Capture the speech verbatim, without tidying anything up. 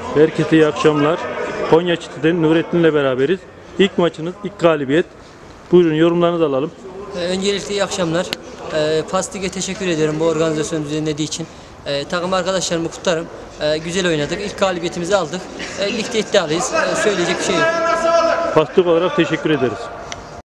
Herkese iyi akşamlar. Konya Çiti'den Nurettin'le beraberiz. İlk maçınız, ilk galibiyet. Buyurun yorumlarınızı alalım. Öncelikle iyi akşamlar. E, Pastig'e teşekkür ederim bu organizasyonu düzenlediği için. E, takım arkadaşlarımı kutlarım. E, güzel oynadık. İlk galibiyetimizi aldık. E, ligde iddialıyız. E, söyleyecek bir şey yok. Pastik olarak teşekkür ederiz.